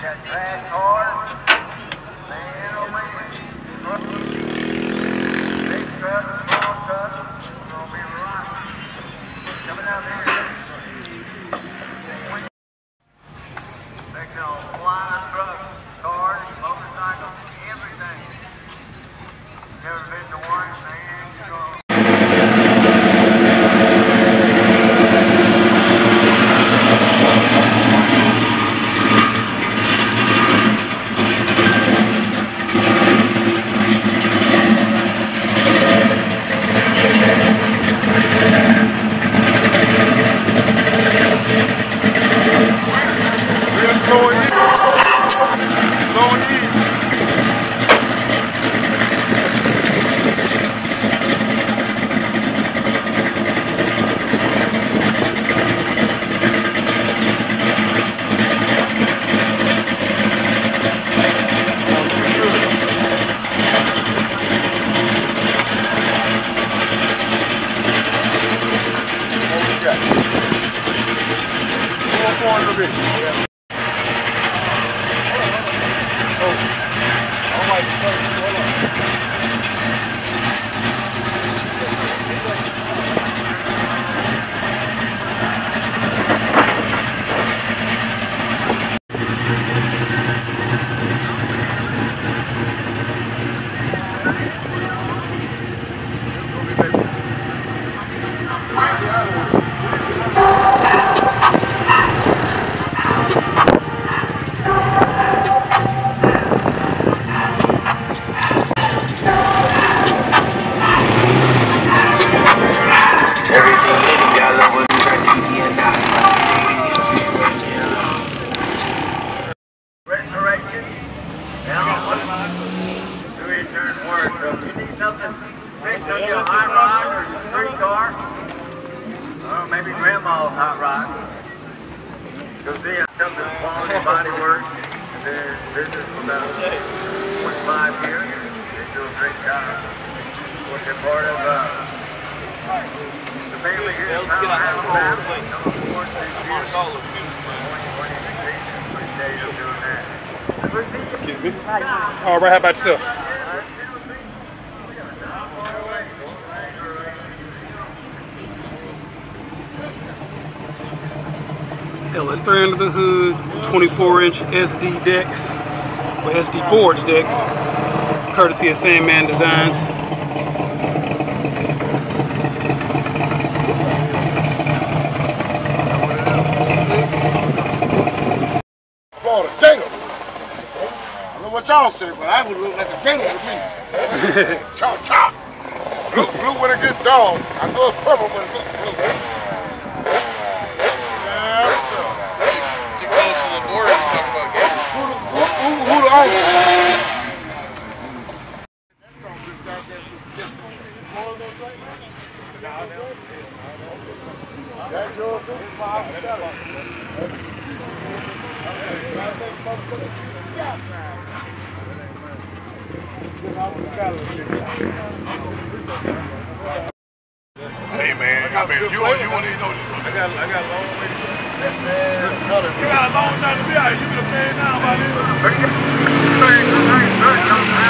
got drag cars. Man, oh man. Big trucks, small trucks. It's gonna be right. Coming out there. They call flying trucks, cars, motorcycles, everything. Never been to one, man. You're gonna maybe grandma's hot rod. Go see it. Come to Quality Body Works. They're in business for about 25 years. They do a great job. They're part of the family here in Monte Carlo. Excuse me. All right, how about yourself? LS3 under the hood, 24-inch SD decks, or SD forged decks, courtesy of Sandman Designs. Florida gator. I don't know what y'all say, but I would look like a gator to me. Chop, chop. Blue when it gets dog. I know it's purple when it looks blue. Who the owner? That's yours too? Hey man, I mean, you want to know this? I got a long way to go. You got a long time to be out. You can pay now about this.